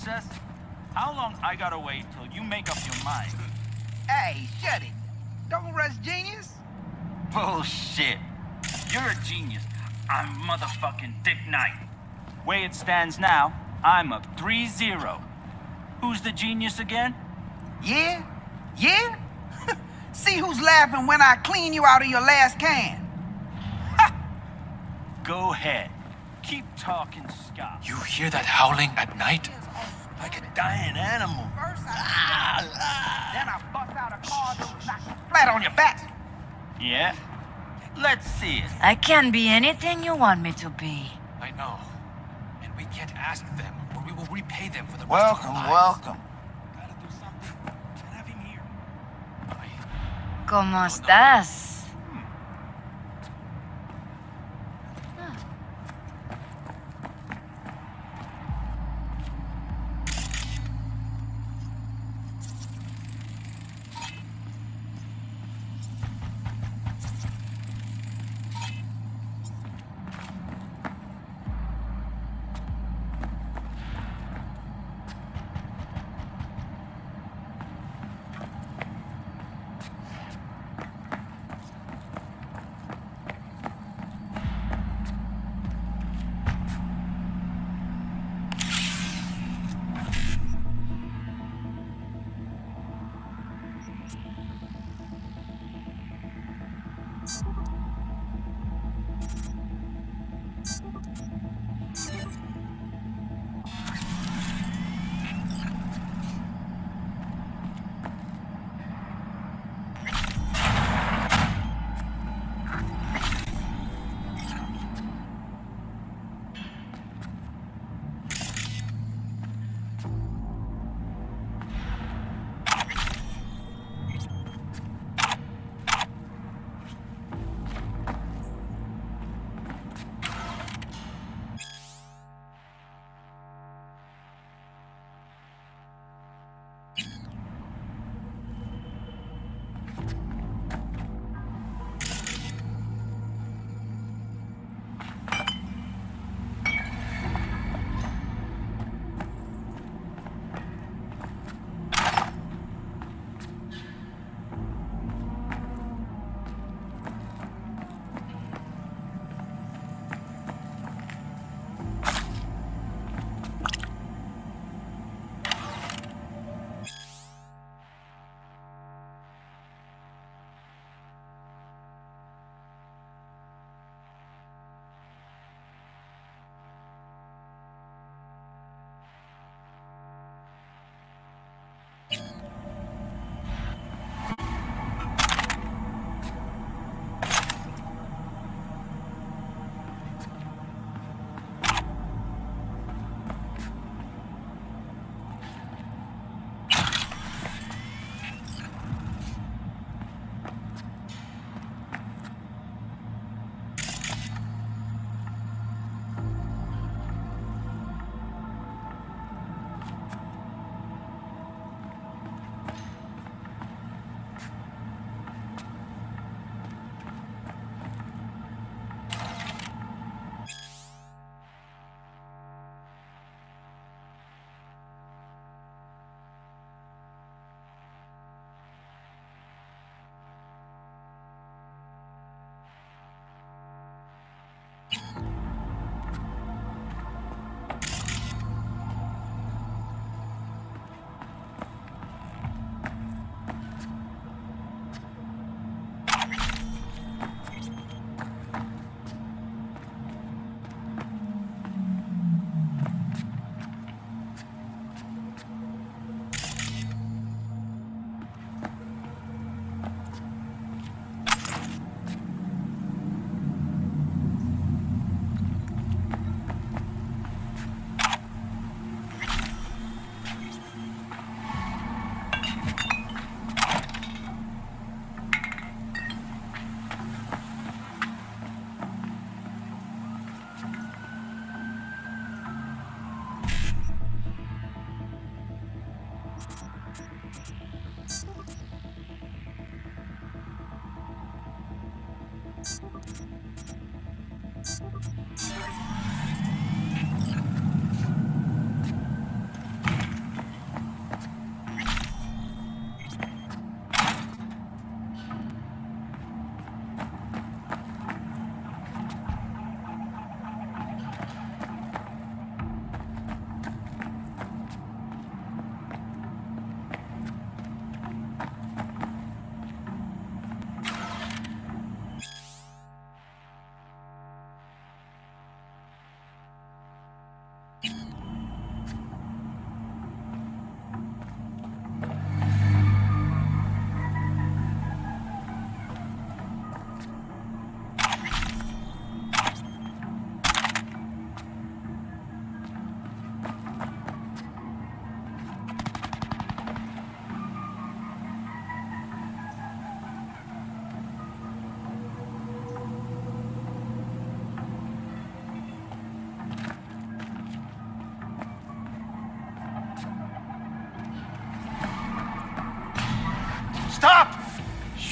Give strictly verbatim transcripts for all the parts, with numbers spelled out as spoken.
princess? How long I gotta wait till you make up your mind? Hey, shut it. Don't rush genius. Bullshit. You're a genius. I'm motherfucking Dick Knight. Way it stands now, I'm up three zero. Who's the genius again? Yeah? Yeah? See who's laughing when I clean you out of your last can. Go ahead. Keep talking, Scott. You hear that howling at night? Like a dying animal. First I then I bust out a card that will knock you flat on your back. Yeah? Let's see it. I can be anything you want me to be. I know. And we can't ask them, or we will repay them for the rest Welcome, of our lives. welcome. Gotta do something. Can't have him here. I... ¿Cómo estás?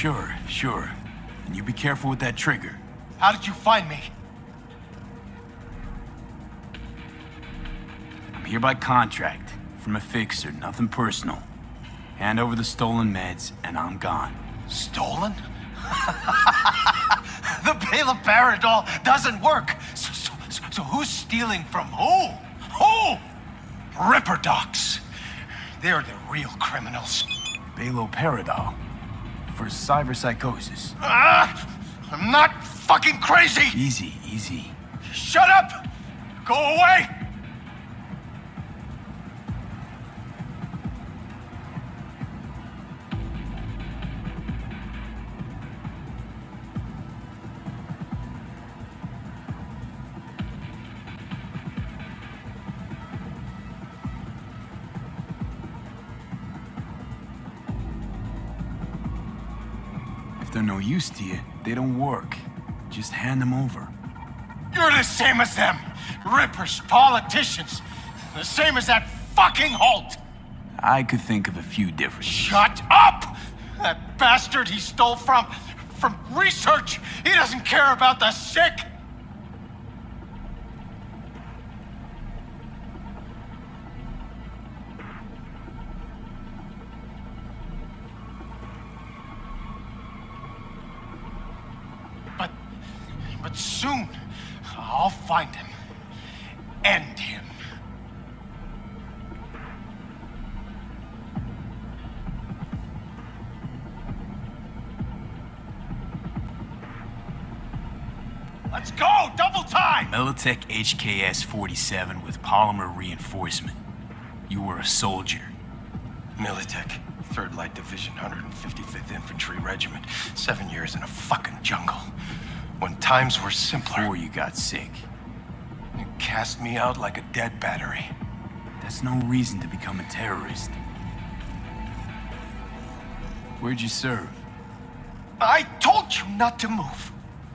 Sure, sure. And you be careful with that trigger. How did you find me? I'm here by contract. From a fixer, nothing personal. Hand over the stolen meds, and I'm gone. Stolen? The Bale of Paradol doesn't work. So, so, so, so who's stealing from who? Who? Ripper docs. They're the real criminals. Baloperidol. For cyberpsychosis. Ah! I'm not fucking crazy! Easy, easy. Shut up! Go away! If they're no use to you, they don't work. Just hand them over. You're the same as them. Rippers, politicians. The same as that fucking Holt. I could think of a few differences. Shut up! That bastard he stole from... from research. He doesn't care about the sick. But... but soon, I'll find him. End him. Let's go! Double time! Militech H K S forty-seven with polymer reinforcement. You were a soldier. Militech, third Light Division, one hundred fifty-fifth Infantry Regiment. Seven years in a fucking jungle. When times were simpler. Before you got sick. You cast me out like a dead battery. That's no reason to become a terrorist. Where'd you serve? I told you not to move.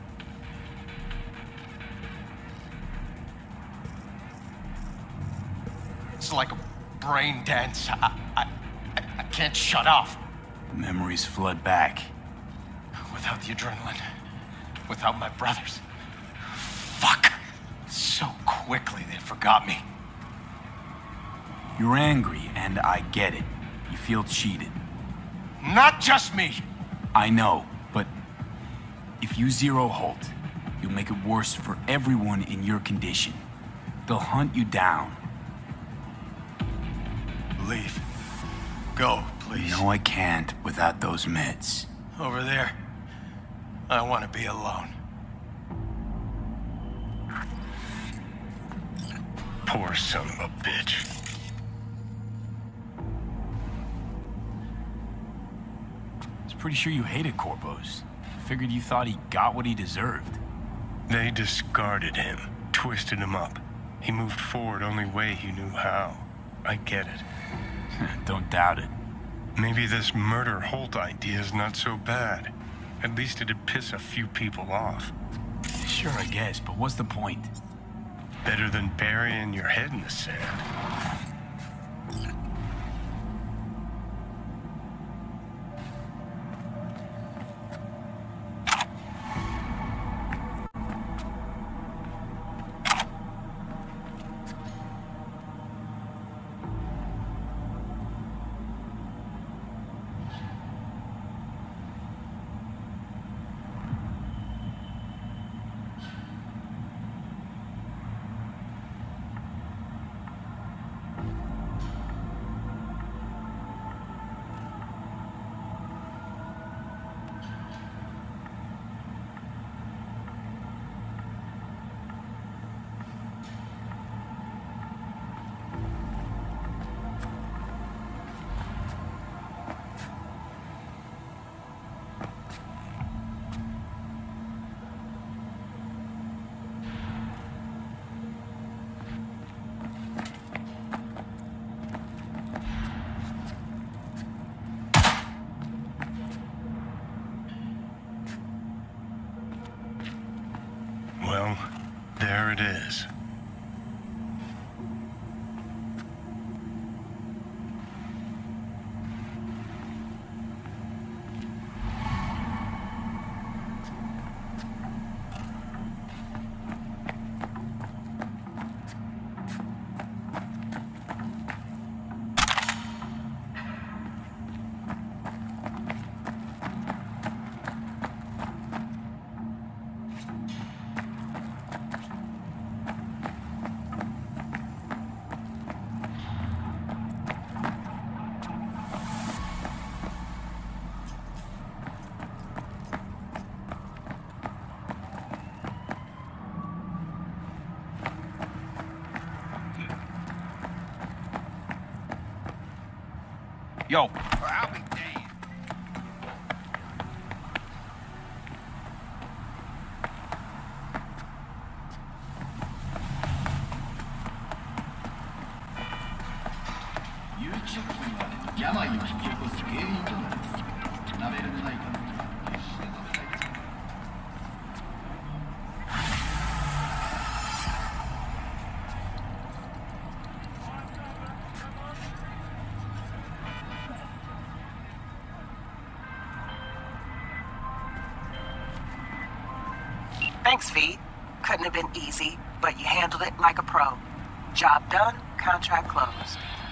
It's like a brain dance. I, I, I, I can't shut off. The memories flood back. Without the adrenaline. Without my brothers. Fuck. So quickly they forgot me. You're angry, and I get it. You feel cheated. Not just me. I know, but if you zero Holt, you'll make it worse for everyone in your condition. They'll hunt you down. Leave. Go, please. No, I can't without those meds. Over there. I want to be alone. Poor son of a bitch. I was pretty sure you hated Corpos. Figured you thought he got what he deserved. They discarded him, twisted him up. He moved forward only way he knew how. I get it. Don't doubt it. Maybe this murder Holt idea is not so bad. At least it'd piss a few people off. Sure, I guess, but what's the point? Better than burying your head in the sand. Well, there it is. Yo. I'll be damned. Thanks, V. Couldn't have been easy, but you handled it like a pro. Job done, contract closed.